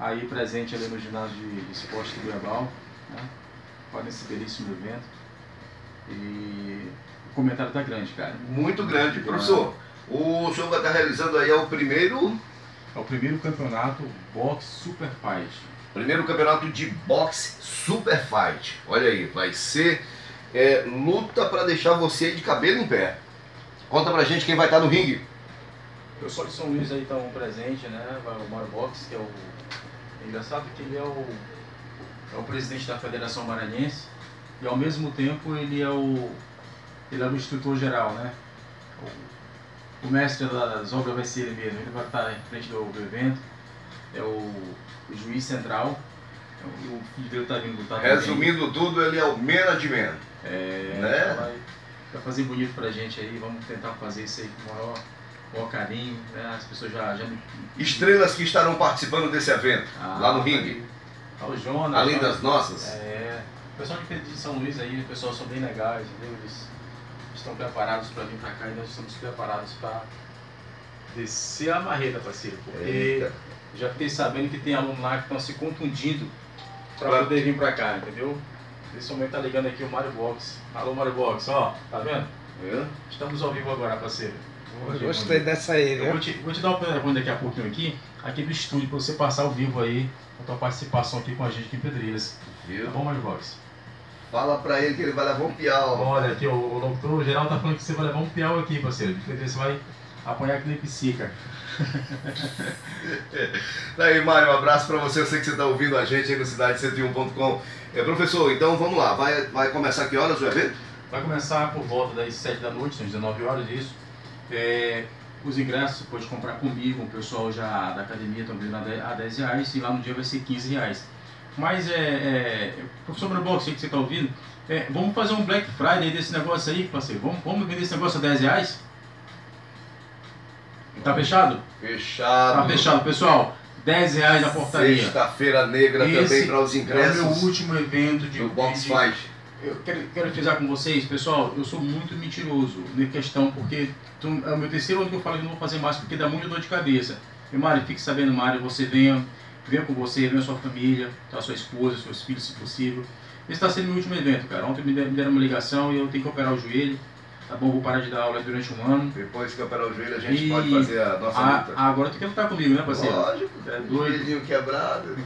aí presente ali no ginásio de esporte do Goiabal, né? Olha esse belíssimo evento. E o comentário tá grande, cara. Muito grande. Professor, o senhor vai estar realizando aí o primeiro... É o primeiro campeonato Boxe Super Fight. Primeiro campeonato de boxe Super Fight. Olha aí, vai ser luta para deixar você de cabelo em pé. Conta pra gente quem vai estar no ringue. O pessoal de São Luís aí estão presente, né? O Mário Boxe, que é o... É engraçado que ele é o presidente da Federação Maranhense e ao mesmo tempo ele é o instrutor geral, né? O mestre das obras vai ser ele mesmo, ele vai estar em frente do evento, é o juiz central, o filho dele está vindo lutar. Resumindo tudo, ele é o management. Né? Vai fazer bonito pra gente aí, vamos tentar fazer isso aí com o maior carinho, né? As pessoas já me... Estrelas que estarão participando desse evento, lá no ringue. O Jonas, além das nossas. O pessoal de São Luís aí, o pessoal são bem legais, entendeu? Eles estão preparados para vir para cá e nós estamos preparados para descer a marreta, parceiro. Porque já fiquei sabendo que tem aluno lá que estão se contundindo para poder vir para cá, entendeu? Nesse momento tá ligando aqui o Mário Boxe. Alô, Mário Boxe, ó, tá vendo? Estamos ao vivo agora, parceiro. Gostei dessa aí, viu? Eu vou te dar um telefone daqui a pouquinho aqui do estúdio, para você passar ao vivo aí a tua participação aqui com a gente aqui em Pedreiras. Viu? Tá bom, Mário Boxe? Fala pra ele que ele vai levar um piau. Olha, aqui o doutor geral tá falando que você vai levar um piau aqui, parceiro. De frente você vai apanhar aqui na psica. Daí, Mário, um abraço pra você. Eu sei que você tá ouvindo a gente aí no Cidade101.com. Professor, então vamos lá. Vai começar que horas o evento? Vai começar por volta das 7 da noite, são 19 horas, isso. Os ingressos você pode comprar comigo, o pessoal já da academia estão vendendo a R$10 e lá no dia vai ser R$15. Mas professor Mário Boxe, sei que você está ouvindo, vamos fazer um Black Friday desse negócio aí, parceiro. Vamos vender esse negócio a R$10? Tá fechado? Fechado. Tá fechado, pessoal. R$10 na portaria. Sexta-feira negra também para os ingressos. É o meu último evento de Box Fight. Eu quero frisar com vocês, pessoal, eu sou muito mentiroso na questão, porque é o meu terceiro ano que eu falo que não vou fazer mais, porque dá muita dor de cabeça. E Mário, fique sabendo, Mário, você venha com você, venha a sua família, a sua esposa, seus filhos, se possível. Esse está sendo o meu último evento, cara. Ontem me deram uma ligação e eu tenho que operar o joelho. Tá bom, vou parar de dar aula durante um ano. Depois que operar o joelho, a gente pode fazer a nossa luta. Agora tu quer lutar comigo, né, parceiro? Lógico, joelhinho quebrado.